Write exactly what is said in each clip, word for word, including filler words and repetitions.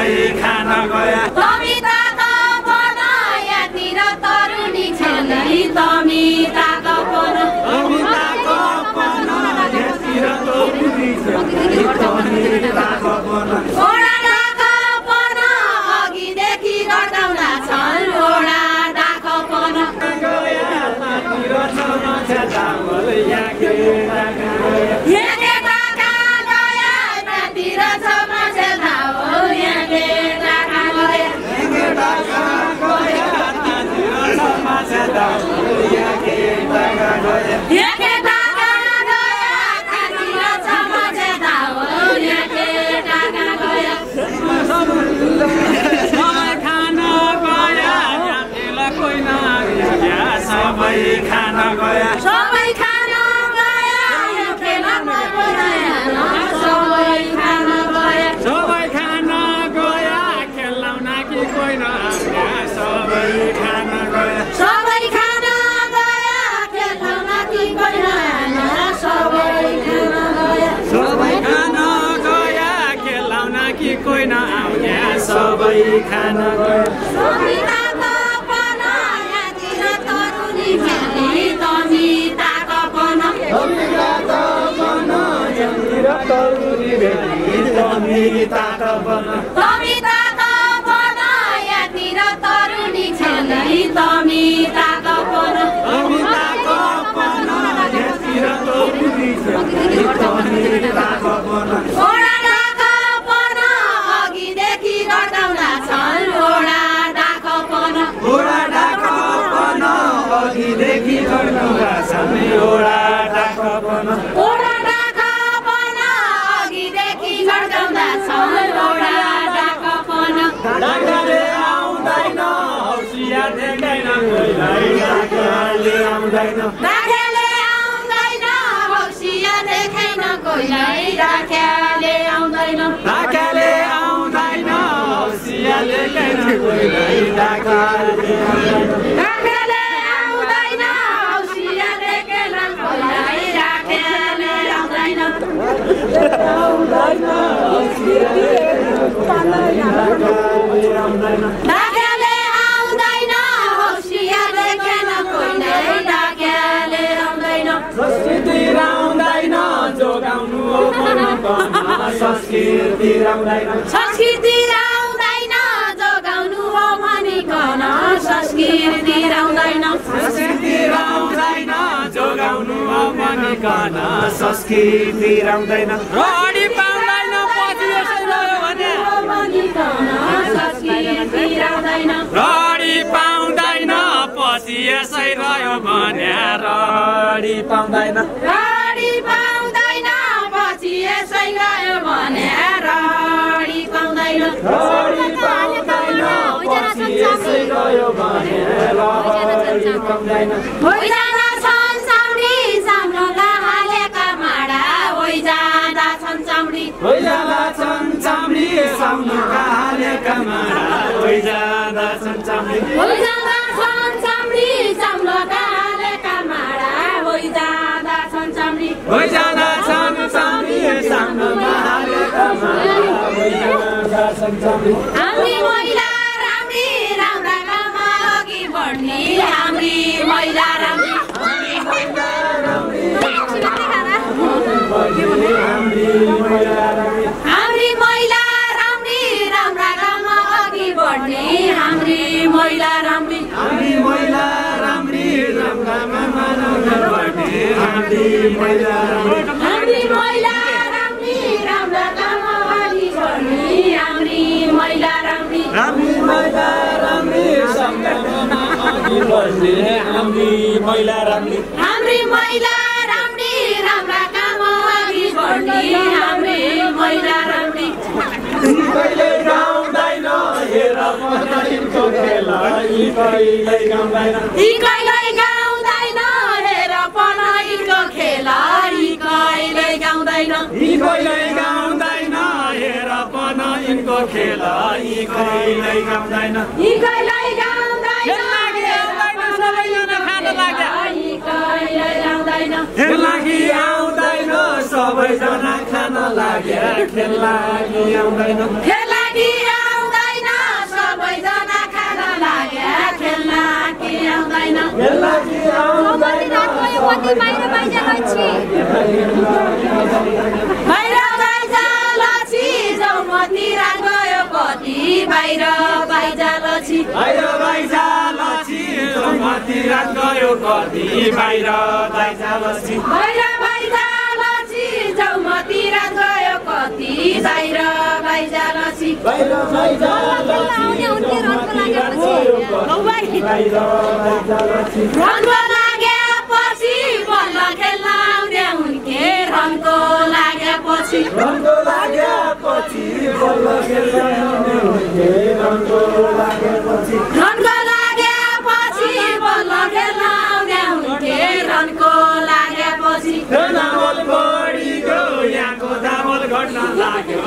सबै खान गया तमिताको बनायातिर तरुनी छेलै तमिताको बना तमिताको बनायातिर तरुनी छेलै तमिताको बना ओडा डाको बना अघिदेखि गर्दाउला छन् ओडा डाको बना गया मातिर छमा छावल याके याके डाका गया मातिर छमा छावल याके डाका गया याके डाका गया मातिर छमा छावल याके डाका गया याके डाका गया मातिर छमा छावल याके डाका गया सबै खान गया याकेला कोही नआया सबै खान गया सबै खान गया यो खेला बनाया सबै खान गया सबै खान गया खेलाउन कि कोही नआया सबै खान गया सबै खान गया खेलाउन कि कोही नआया सबै खान गया सबै खान गया खेलाउन कि कोही नआउने सबै खान गया तमिताको बनायातिर तरुनी छेलै तमिताको बना तमिताको बनायातिर तरुनी भेटी तमिताको बना तमिताको बनायातिर तरुनी छेलै तमिताको बना तमिताको बनायातिर तरुनी छेलै तमिताको बना ओडा डाको बना अघिदेखि गर्दाउला छन् ओडा डाको बना ओडा डाको बना अघिदेखि गर्नुका छन् ओडा डाको बना ओडा डाको बना अघिदेखि गर्दाउला छन् ओडा डाको बना डाकाले आउँदैन हौसिया देख्दैन कोहीलाई डाकाले आउँदैन डाकेले आउँदैन हौसिया देखेन कोहीलाई डाकेले आउँदैन डाकाले आउँदैन हौसिया देख्दैन कोहीलाई डाकाले आउँदैन डाकेले आउँदैन हौसिया देखेन कोहीलाई डाकेले आउँदैन आउँदैन हौसिया देख्दैन कोहीलाई डाकाले आउँदैन डाकेले आउँदैन हौसिया देखेन कोहीलाई डाकेले आउँदैन संस्कृति आउँदैन जोगाउनु हो मनोकामना संस्कृति आउँदैन संस्कृति आउँदैन जोगाउनु हो भनिकन संस्कृति आउँदैन संस्कृति आउँदैन जोगाउनु हो भनिकन संस्कृति आउँदैन रडी पाउँदैन पछि यसै रह्यो भने भनिकन संस्कृति आउँदैन रडी पाउँदैन पछि यसै रह्यो भने रडी पाउँदैन रडी पाउँदैन पछि यसै गयो भने रडी पाउँदैन रडी पाउँदैन पछि यसै गयो भने रडी पाउँदैन होइजाँदा छन् चाम्री साम्रोका हालेका माडा होइजाँदा छन् चाम्री होइजाँदा छन् चाम्री साम्रोका हालेका माडा होइजाँदा छन् चाम्री होइजाँदा छन् चाम्री साम्रोका हालेका माडा होइजाँदा छन् चाम्री होइजाँदा छन् चाम्री साम्रोका हालेका माडा होइजाँदा छन् चाम्री हाम्री महिला राम्री राम्रा काममा अघि बढ्ने हाम्री महिला राम्री हाम्री महिला राम्री हाम्री महिला राम्री राम्रा काममा अघि बढ्ने हाम्री महिला राम्री हाम्री महिला राम्री राम्रामा मानव बढ्ने हाम्री महिला राम्री हाम्री महिला राम्री राम्रा काममा अघि बढ्ने हाम्री महिला राम्री हाम्री महिला राम्री सङ्गठनमा अघि बढ्ने हाम्री महिला राम्री हाम्री महिला राम्री राम्रा काममा अघि बढ्ने हाम्री महिला राम्री कहिले गाउँदैन हेर पढाइको खेला यी कहिले गाउँदैन यी कहिल्यै गाउँदैन हेर पढाइको खेला यी कहिल्यै गाउँदैन यी कहिले गाउँदैन हेर पढाइको खेला यी कहिले गाउँदैन यी कहिल्यै गाउँदैन सबैजना खान लाग्यो यी कहिल्यै गाउँदैन खेल लागि आउँदैन सबैजना खान लाग्यो खेल लागि आउँदैन खेल लागि चौमती रात गयो कति बाहिर बाहिर लछि बाहिर बाहिर लछि चौमती रात गयो कति बाहिर बाहिर लछि बाहिर बाहिर लछि चौमती रात गयो कति बाहिर बाहिर लछि बाहिर बाहिर लछि चौमती रात गयो कति बाहिर बाहिर लछि बाहिर बाहिर आउने उनले रनको लागेपछि नौ भाइ रनको लागेपछि बल्ल खेल्न आउने उनके रनको लागेपछि रनको लागेपछि बल्ल खेल्न आउने उनके रनको लागेपछि रनको लागेपछि बल्ल खेल्न आउने उनके रनको लागेपछि दामल बढी गयो यहाँको दामल घट्न लाग्यो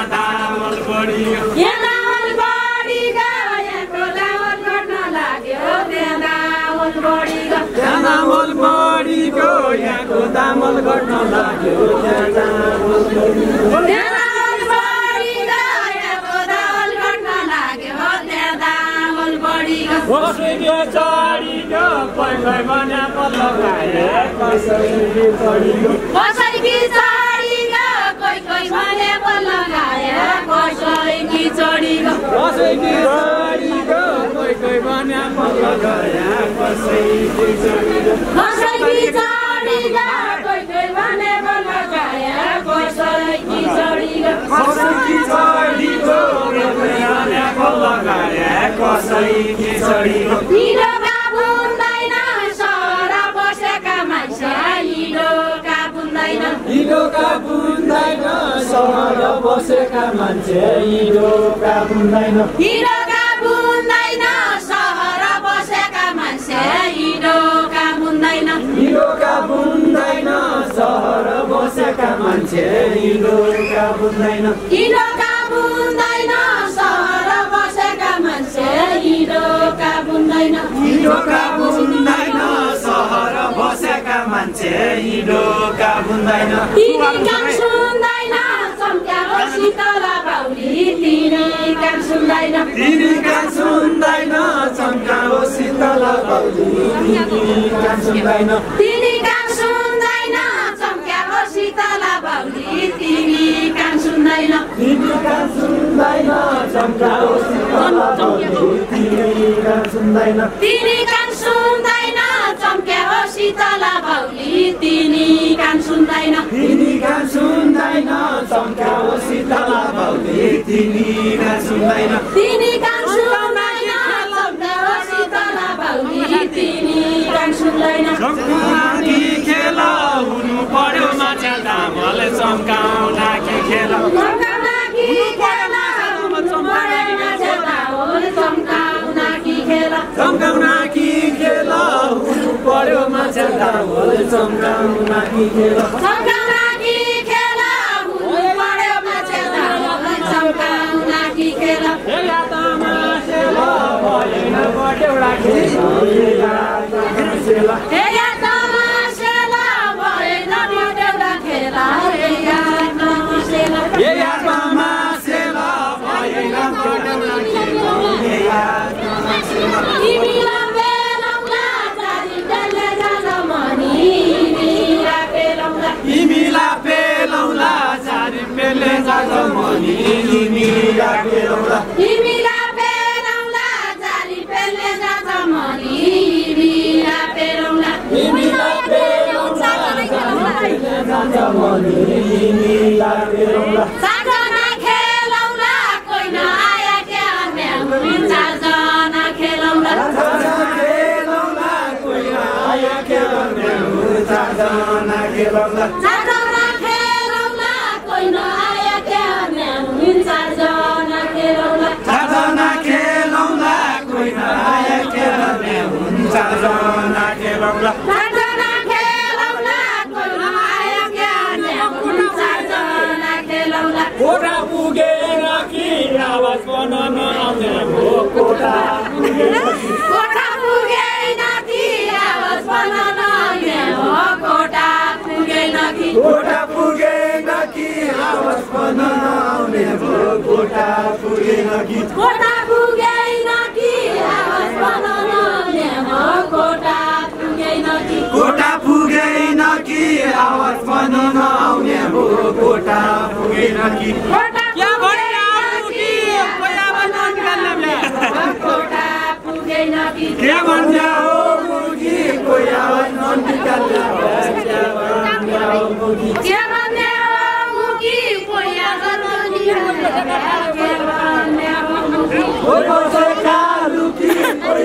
दामल बढी गयो यहाँ दामल बढी गयो यहाँको दामल घट्न लाग्यो त्यहाँ दामल बढी गयो त्यहाँ दामल बढी गयो यहाँको दामल घट्न लाग्यो त्यहाँ दामल बढी गयो त्यहाँ दामल बढी गयो यहाँको दामल घट्न लाग्यो त्यहाँ दामल बढी गयो कसैले चढी गयो कोही कोही बन्या पल्लो गाए कसैले चढी गयो कसैकी चढी गयो कोही कोही भने बल्ल गायो कसैकी चढी गयो कसैले चढी गयो कोही कोही बन्या पल्लो गाए कसैले चढी गयो कसैकी चढी गयो कोही कोही भने बल्ल गायो कसैकी चढी गयो कसैले चढी गयो कोही कोही बन्या पल्लो गाए कसैले चढी गयो हिडोका बुन्दैन सहर बसेका मान्छे हिडोका बुन्दैन हिडोका बुन्दैन सहर बसेका मान्छे हिडोका बुन्दैन हिडोका बुन्दैन सहर बसेका मान्छे हिडोका बुन्दैन हिडोका बुन्दैन सहर बसेका मान्छे हिडोका बुन्दैन हिडोका बुन्दैन सहर बसेका मान्छे हिडोका बुन्दैन हिडोका बुन्दैन सहर बसेका मान्छे हिडोका बुन्दैन तिनी कान सुन्दैन चम्क्याएको शीतल बाउली तिनी कान सुन्दैन तिनी कान सुन्दैन चम्काओ शीतल बाउली तिनी कान सुन्दैन तिनी कान सुन्दैन चम्क्याएको शीतल बाउली तिनी कान सुन्दैन तिनी कान सुन्दैन चम्काओ शीतल बाउली तिनी कान सुन्दैन तिनी कान सुन्दैन चम्क्याएको शीतल बाउली तिनी कान सुन्दैन तिनी कान सुन्दैन चम्काओ शीतल बाउली तिनी कान सुन्दैन तिनी कान सुन्दैन चम्क्याएको शीतल बाउली तिनी कान सुन्दैन चम्काउने खेल हुनु पर्यो माछा दामल चम्काउला कि खेल चम्काउला कि खेल चम्काउला कि खेल चम्काउला कि खेल हुनु पर्यो माछा दामल चम्काउला कि खेल चम्काउला कि खेल हुनु पर्यो माछा दामल चम्काउला कि खेल हेला तमासेल भएन बटेउला खेल हेला तमासेल भएन बटेउला खेल हेला तमासेल हेला तमासेल भएन बटेउला खेल हेला तमासेल तिमीलाई बेलौला चारी डल्ले जाँदा मनी तिमीलाई बेलौला तिमीलाई पेलौला चारी पेले जाँदा मनी तिमीलाई पेलौला तिमीलाई बेलौला चारी पेले जाँदा मनी तिमीलाई बेलौला तिमीलाई पेलौला चारी पेले जाँदा मनी तिमीलाई पेलौला चारजना खेलौला कोही नआया के अन्य चारजना खेलौला खेलौला कोही आया खेलौला चारजना खेलौला चारजना खेलौला कोही नआया के अन्य चारजना खेलौला चारजना खेलौला कोही आया खेलौला चारजना खेलौला चारजना खेलौला कोही नआया के अन्य चारजना खेलौला कोठा पुगेर कि आवाज बनाउन आउने हो कोठा कोठा पुगेन कि आवाज बनाउन आउने हो कोठा पुगेन कि कोठा पुगेन कि आवाज बनाउन आउने हो कोठा पुगेन कि कोठा पुगेन कि आवाज बनाउन आउने हो कोठा आवाज पनि नआउने हो कोटा पुगेन कि क्या भनिरहेको कि कोही आवाज ननिकाल्न बे कोटा पुगेन कि के भन्ने हो मुगी कोही आवाज ननिकाल्न क्या भन्ने हो मुगी के भन्ने हो मुगी कोही आवाज ननिकाल्न के भन्ने हो मुगी कोही बसेका लुकी कोही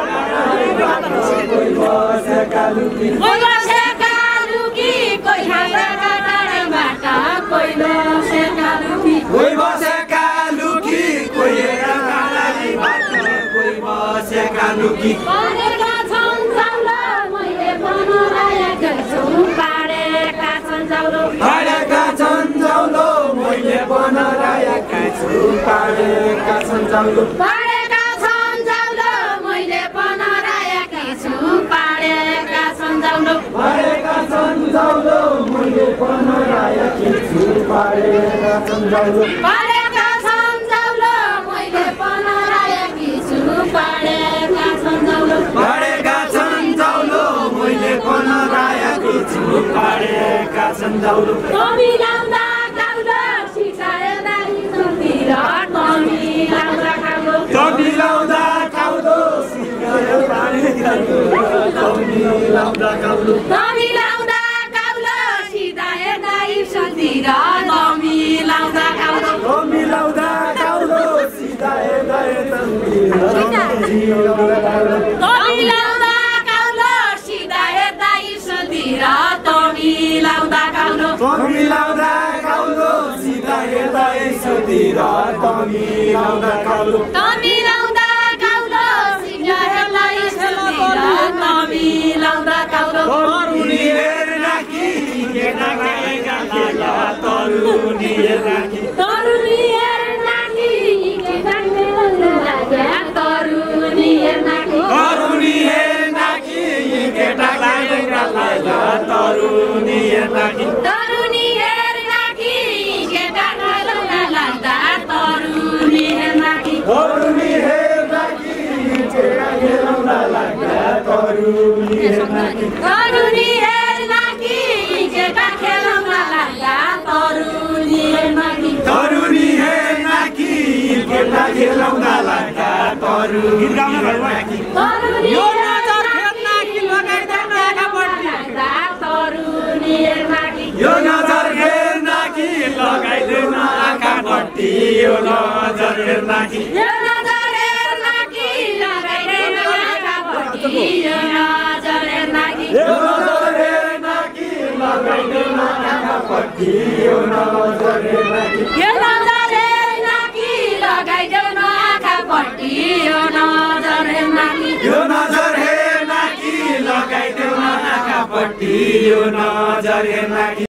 कोही बसेका लुकी कोही बसेका लुकी कोही बसेका डाँडाबाट कोही बसेका लुकी कोही बसेका लुकी कोही डाँडाबाट कोही बसेका लुकी पढेका छन् जाउलो मैले बनाएका छु पाडेका छन् जाउलो पाडेका छन् जाउलो मैले बनाएका छु पाडेका छन् जाउलो पाडेका छन् जाउलो मैले बनाएका छु पाडेका छन् जाउलो पाडेका छन् जाउलो मैले बनाएका छु पाडेका छन् जाउलो पाडेका छन् जाउलो मैले बनाएका छु पाडेका छन् जाउलो पाडेका छन् जाउलो मैले बनाएका छु पाडेका छन् जाउलो कमी लाउँदा गाउँदा सिकाए दारी सुतिर कमी लाउँदा खाउलो कमी लाउँदा खाउलो सिकायो पानी खाउलो कमी लाउँदा खाउलो कमी लाउँदा गाउँलो सिकाए दारी सुतिर कमी लाउँदा खाउलो कमी लाउँदा खाउलो सिकायो दारी सुतिर कमी लाउँदा गाउँलो सिकाए दारी सुतिर कमी लाउँदा गाउँलो कमी लाउँदा खाउलो सिकायो दारी सुतिर कमी लाउँदा खाउलो कमी लाउँदा गाउँलो सिकाए दारी सुतिर कमी लाउँदा गाउँलो तरुनी हेर राखी केटा गाएका लागा तरुनी हेर राखी तरुनी हेर नाकी केटा गाएका तरुनी हेर नाकी तरुनी हेर राखी केटा गाएका लागा तरुनी हेर राखी तरुनी हेर नाकी केटा गाएका तरुनी हेर नाकी तरुनी हेर राखी केटा खेलाउन लाग्दा तरुनी हेर राखी तरुनी हेर नाकी केटा खेलाउन लाग्दा तरुनी हेर नाकी तरुनी हेर राखी केटा खेलाउन लाग्दा तरुनी हेर राखी तरुनी यो नजर खेल्न कि लगाइदैन आँखापट्टि तरुनी हेर नाकी यो नजर हेर नाकी लगाइदैन आँखापट्टि यो नजर हेर नाकी यो नजर हेर नाकी लगाइदैन आँखापट्टि यो नजर हेर नाकी यो नजर हेर नाकी लगाइदैन आँखापट्टि यो नजर हेर नाकी यो नजर हेर नाकी लगाइदैन आँखापट्टि यो नजर हेर नाकी यो नजर हेर नाकी लगाइदैन आँखापट्टि यो नजर हेर नाकी